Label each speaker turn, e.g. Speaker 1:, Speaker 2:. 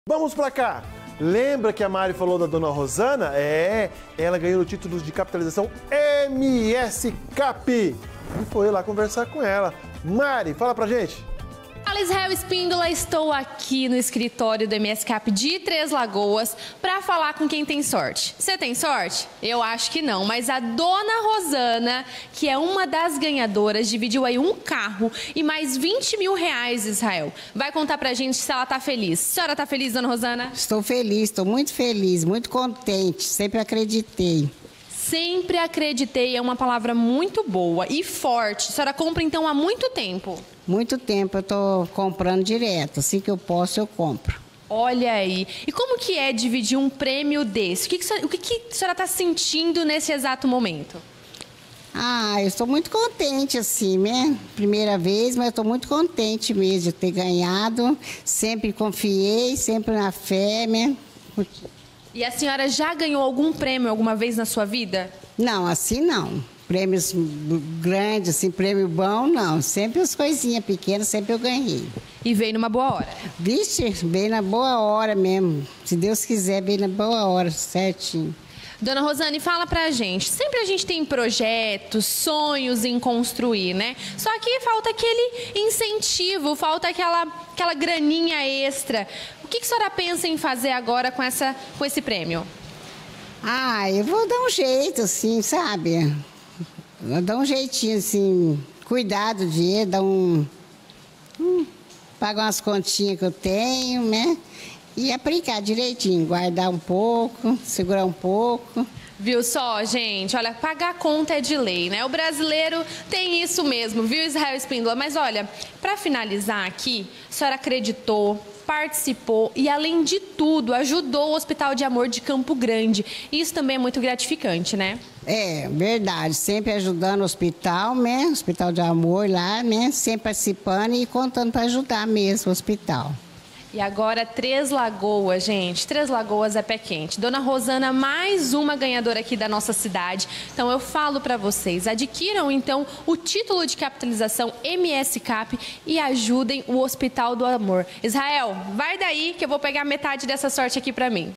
Speaker 1: Vamos pra cá. Lembra que a Mari falou da dona Rosana? Ela ganhou o título de capitalização MS Cap. E foi lá conversar com ela. Mari, fala pra gente.
Speaker 2: Fala, Israel Espíndola, estou aqui no escritório do MS Cap de Três Lagoas para falar com quem tem sorte. Você tem sorte? Eu acho que não, mas a dona Rosana, que é uma das ganhadoras, dividiu aí um carro e mais 20 mil reais, Israel. Vai contar pra gente se ela tá feliz. A senhora tá feliz, dona Rosana?
Speaker 3: Estou feliz, estou muito feliz, muito contente, sempre acreditei.
Speaker 2: Sempre acreditei, é uma palavra muito boa e forte. A senhora compra então há muito tempo?
Speaker 3: Muito tempo eu estou comprando direto, assim que eu posso eu compro.
Speaker 2: Olha aí, e como que é dividir um prêmio desse? O que a senhora está sentindo nesse exato momento?
Speaker 3: Eu estou muito contente assim, né? Primeira vez, mas estou muito contente mesmo de ter ganhado. Sempre confiei, sempre na fé, né?
Speaker 2: E a senhora já ganhou algum prêmio alguma vez na sua vida?
Speaker 3: Não, assim não. Prêmios grandes, assim, prêmio bom, não. Sempre as coisinhas pequenas, sempre eu ganhei.
Speaker 2: E veio numa boa hora?
Speaker 3: Vixe, veio na boa hora mesmo. Se Deus quiser, veio na boa hora, certinho.
Speaker 2: Dona Rosane, fala pra gente. Sempre a gente tem projetos, sonhos em construir, né? Só que falta aquele incentivo, falta aquela graninha extra. O que a senhora pensa em fazer agora com esse prêmio?
Speaker 3: Eu vou dar um jeito, assim, sabe? Vou dar um jeitinho, assim, cuidar do dinheiro, pagar umas continhas que eu tenho, né? E aplicar direitinho, guardar um pouco, segurar um pouco.
Speaker 2: Viu só, gente? Olha, pagar conta é de lei, né? O brasileiro tem isso mesmo, viu, Israel Espíndola? Mas olha, para finalizar aqui, a senhora acreditou, participou e, além de tudo, ajudou o Hospital de Amor de Campo Grande. Isso também é muito gratificante, né?
Speaker 3: É, verdade. Sempre ajudando o hospital, né? Hospital de Amor lá, né? Sempre participando e contando para ajudar mesmo o hospital.
Speaker 2: E agora, Três Lagoas, gente. Três Lagoas é pé quente. Dona Rosana, mais uma ganhadora aqui da nossa cidade. Então, eu falo para vocês, adquiram, então, o título de capitalização MS Cap e ajudem o Hospital do Amor. Israel, vai daí que eu vou pegar metade dessa sorte aqui para mim.